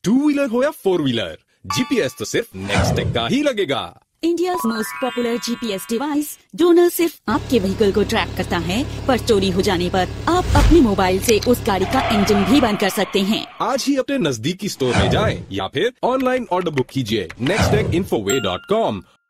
Two wheeler हो या four wheeler, GPS तो सिर्फ नेक्सटेक का ही लगेगा। India most popular GPS device जो न सिर्फ आपके व्हीकल को ट्रैक करता है, पर चोरी हो जाने पर आप अपने मोबाइल से उस गाड़ी का इंजन भी बंद कर सकते हैं। आज ही अपने नजदीकी स्टोर में जाएं या फिर ऑनलाइन ऑर्डर बुक कीजिए nextecinfoway.com